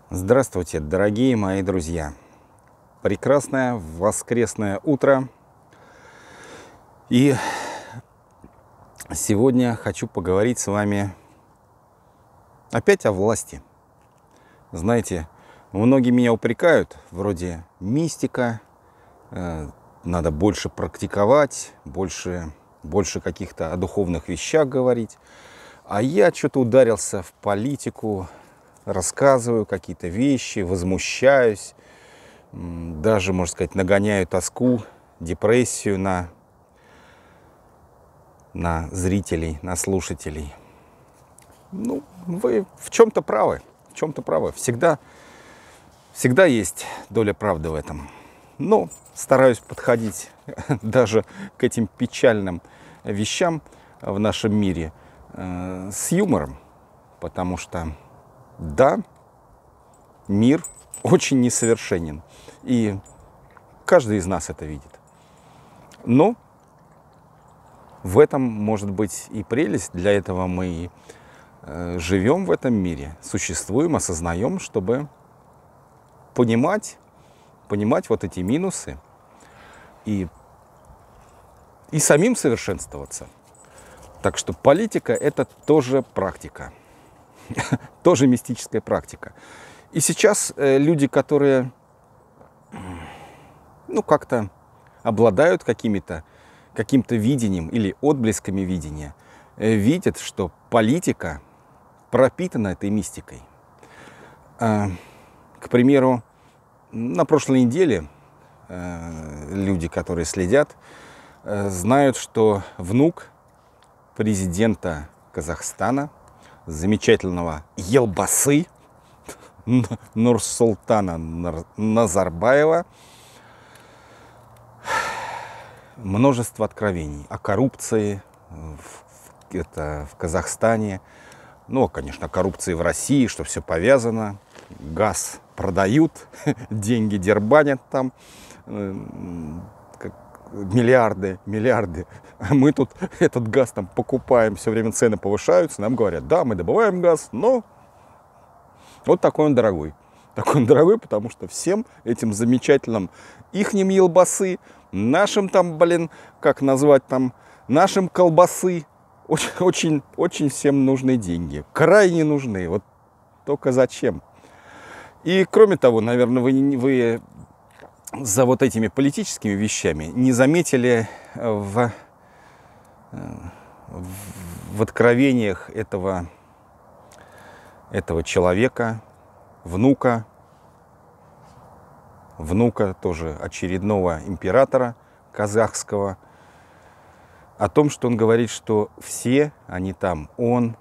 Здравствуйте, дорогие мои друзья! Прекрасное воскресное утро. И сегодня хочу поговорить с вами опять о власти. Знаете, многие меня упрекают, вроде мистика, надо больше практиковать, больше каких-то о духовных вещах говорить. А я что-то ударился в политику, рассказываю какие-то вещи, возмущаюсь, даже, можно сказать, нагоняю тоску, депрессию на зрителей, на слушателей. Ну, вы в чем-то правы, в чем-то правы. Всегда есть доля правды в этом. Но стараюсь подходить даже к этим печальным вещам в нашем мире с юмором, потому что да, мир очень несовершенен, и каждый из нас это видит. Но в этом может быть и прелесть, для этого мы и живем в этом мире, существуем, осознаем, чтобы понимать вот эти минусы и самим совершенствоваться. Так что политика — это тоже практика. Тоже мистическая практика. И сейчас люди, которые как-то обладают каким-то видением или отблесками видения, видят, что политика пропитана этой мистикой. К примеру, на прошлой неделе люди, которые следят, знают, что внук президента Казахстана, замечательного Елбасы Нурсултана Назарбаева, множество откровений о коррупции в Казахстане, конечно, о коррупции в России, что все повязано, газ продают, деньги дербанят там, миллиарды. А мы тут этот газ там покупаем, все время цены повышаются, нам говорят, да, мы добываем газ, но вот такой он дорогой. Такой он дорогой, потому что всем этим замечательным ихним елбасы, нашим там, как назвать там, нашим колбасы, очень всем нужны деньги. Крайне нужны. Вот только зачем? И кроме того, наверное, вы за вот этими политическими вещами не заметили в откровениях этого человека, внука тоже очередного императора казахского, о том, что он говорит, что все они там, он,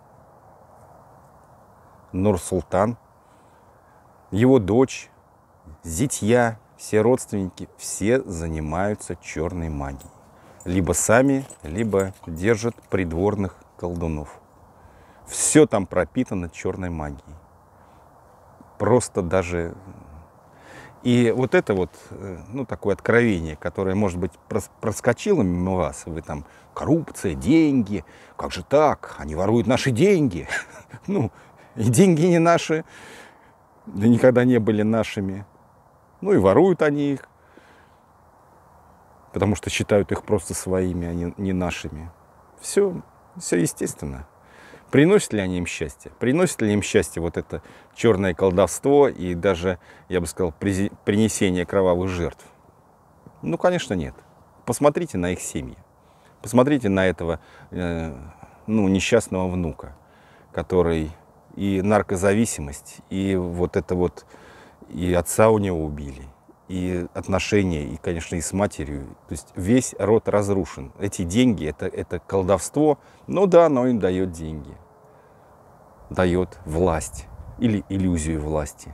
Нурсултан, его дочь, зятья, все родственники, все занимаются черной магией. Либо сами, либо держат придворных колдунов. Все там пропитано черной магией. Просто даже... И вот это вот, такое откровение, которое, может быть, проскочило мимо вас. Вы там, коррупция, деньги, как же так? Они воруют наши деньги. И деньги не наши, да никогда не были нашими. И воруют они их, потому что считают их просто своими, а не нашими. Все естественно. Приносят ли они им счастье? Приносит ли им счастье вот это черное колдовство и даже, я бы сказал, принесение кровавых жертв? Конечно, нет. Посмотрите на их семьи. Посмотрите на этого несчастного внука, который и наркозависимость, и вот это вот, и отца у него убили, и отношения, и, конечно, и с матерью. То есть весь род разрушен. Эти деньги, это колдовство, оно им дает деньги. Дает власть или иллюзию власти.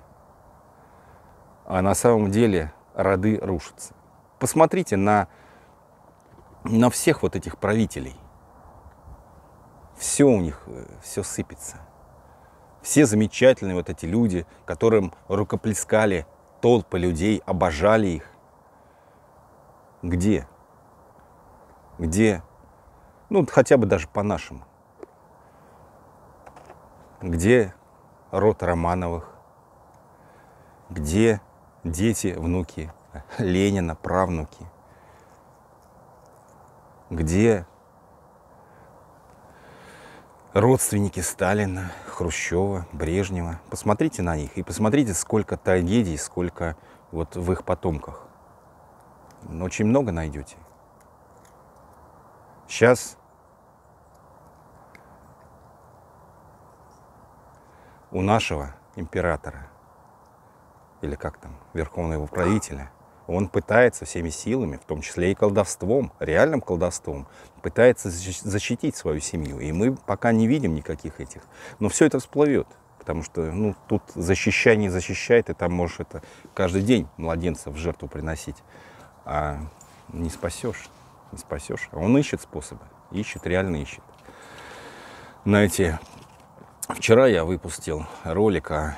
А на самом деле роды рушатся. Посмотрите на всех вот этих правителей. Все у них, все сыпется. Все замечательные вот эти люди, которым рукоплескали толпы людей, обожали их. Где? Хотя бы даже по-нашему. Где род Романовых? Где дети, внуки Ленина, правнуки? Где родственники Сталина, Хрущева, Брежнева? Посмотрите на них и посмотрите, сколько трагедий, сколько вот в их потомках. Очень много найдете. Сейчас у нашего императора, или как там, верховного правителя, он пытается всеми силами, в том числе и колдовством, реальным колдовством, пытается защитить свою семью. И мы пока не видим никаких этих. Но все это всплывет. Потому что ну, тут защищай, не защищай, ты там можешь это каждый день младенца в жертву приносить. А не спасешь. Не спасешь. А он ищет способы. Ищет, реально ищет. Знаете, вчера я выпустил ролик о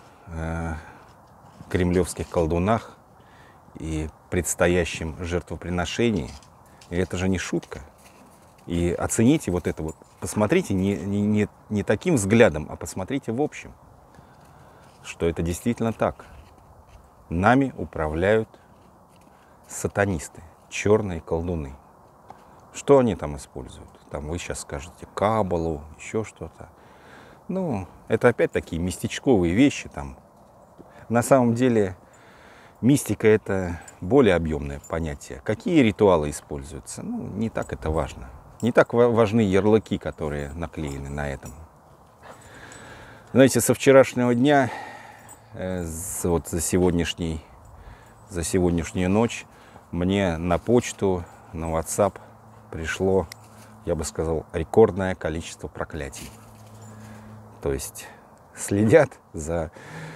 кремлевских колдунах и предстоящем жертвоприношении. И это же не шутка. И оцените вот это вот. Посмотрите не таким взглядом, а посмотрите в общем, что это действительно так. Нами управляют сатанисты, черные колдуны. Что они там используют? Там вы сейчас скажете каббалу, еще что-то. Ну, это опять такие местечковые вещи там. На самом деле мистика — это более объемное понятие. Какие ритуалы используются? Ну, не так это важно. Не так важны ярлыки, которые наклеены на этом. Знаете, со вчерашнего дня, вот за сегодняшнюю ночь, мне на почту, на WhatsApp пришло, я бы сказал, рекордное количество проклятий. То есть следят за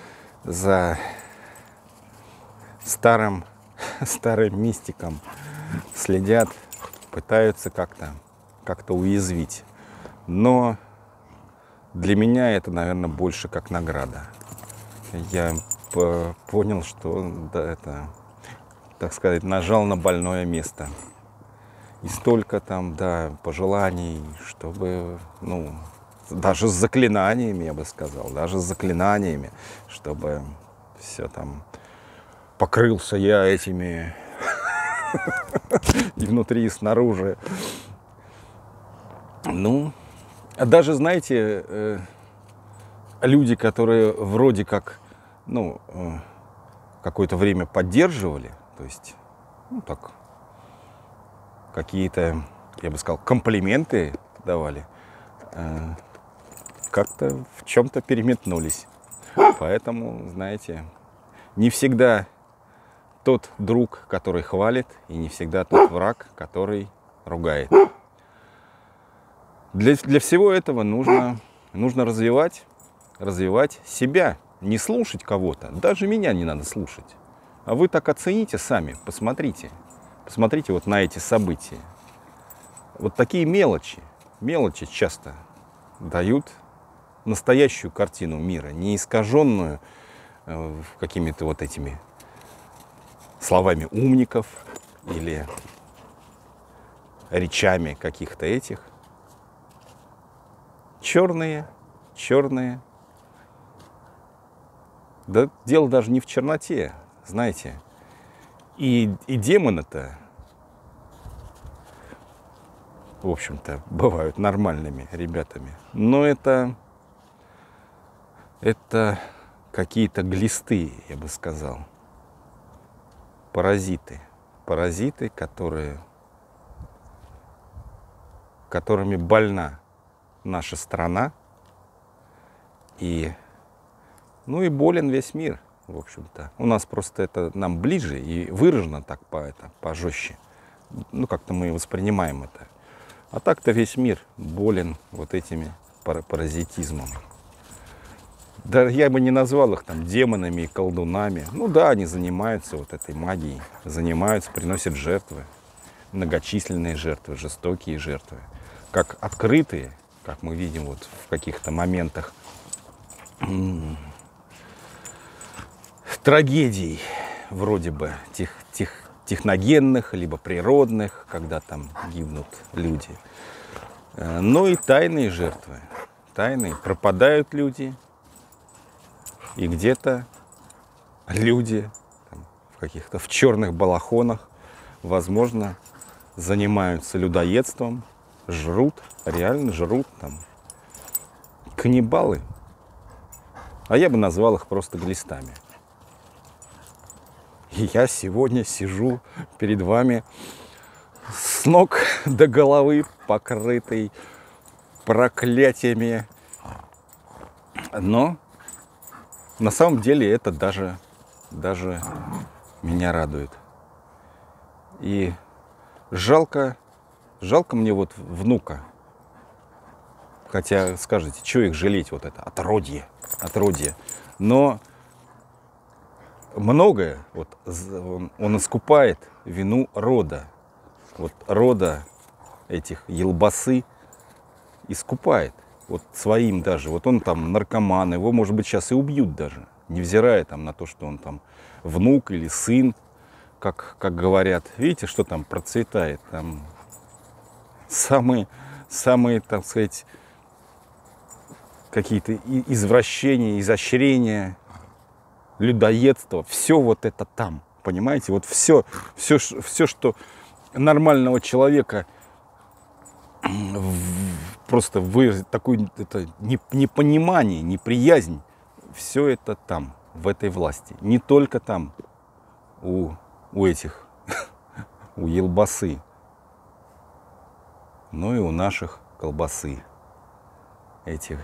старым мистиком, следят, пытаются как-то уязвить. Но для меня это, наверное, больше как награда. Я понял, что да, это, так сказать, нажал на больное место. И столько там, да, пожеланий, чтобы, ну, даже с заклинаниями, я бы сказал, даже с заклинаниями, чтобы все там покрылся я этими и внутри, и снаружи. Ну, даже, знаете, люди, которые вроде как, ну, какое-то время поддерживали, то есть, ну, так, какие-то, я бы сказал, комплименты давали, как-то в чем-то переметнулись. Поэтому, знаете, не всегда тот друг, который хвалит, и не всегда тот враг, который ругает. Для всего этого нужно развивать себя, не слушать кого-то. Даже меня не надо слушать. А вы так оцените сами, посмотрите. Посмотрите вот на эти события. Вот такие мелочи часто дают настоящую картину мира, не искаженную какими-то вот этими словами умников или речами каких-то этих. Черные. Да дело даже не в черноте, знаете. И демоны-то, в общем-то, бывают нормальными ребятами. Но это какие-то глисты, я бы сказал. Паразиты, которыми больна наша страна, и болен весь мир, в общем-то. У нас просто это нам ближе и выражено так пожестче. Ну, как-то мы воспринимаем это. А так-то весь мир болен вот этими паразитизмом. Да, я бы не назвал их там демонами и колдунами. Ну да, они занимаются вот этой магией, приносят жертвы, многочисленные жертвы, жестокие жертвы, как открытые, как мы видим вот в каких-то моментах трагедий, вроде бы техногенных, либо природных, когда там гибнут люди. Но и тайные жертвы. Тайные. Пропадают люди. И где-то люди там, в черных балахонах, возможно, занимаются людоедством, жрут, реально жрут там. Каннибалы. А я бы назвал их просто глистами. И я сегодня сижу перед вами с ног до головы, покрытый проклятиями. Но на самом деле это даже меня радует. И жалко мне вот внука. Хотя, скажете, что их жалеть, вот это, отродье. Но многое, вот, он искупает вину рода. Вот рода этих елбасы искупает. Вот своим даже. Вот он там наркоман, его, может быть, сейчас и убьют даже. Невзирая там на то, что он там внук или сын, как говорят. Видите, что там процветает? Там самые, так сказать, какие-то извращения, изощрения, людоедство. Все вот это там. Понимаете? Вот все, что нормального человека просто выразить такое это непонимание, неприязнь, все это там, в этой власти. Не только там, у этих, у елбасы, но и у наших колбасы этих.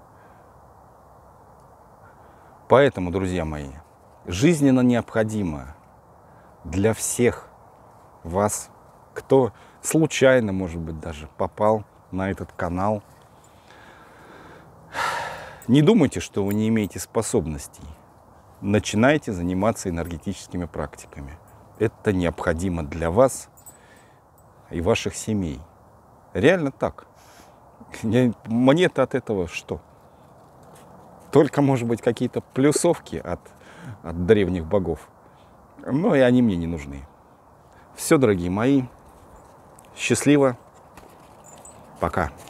Поэтому, друзья мои, жизненно необходимо для всех вас, кто случайно, может быть, даже попал на этот канал. Не думайте, что вы не имеете способностей. Начинайте заниматься энергетическими практиками. Это необходимо для вас и ваших семей. Реально так. Мне-то от этого что? Только, может быть, какие-то плюсовки от древних богов. Но и они мне не нужны. Все, дорогие мои. Счастливо. Пока.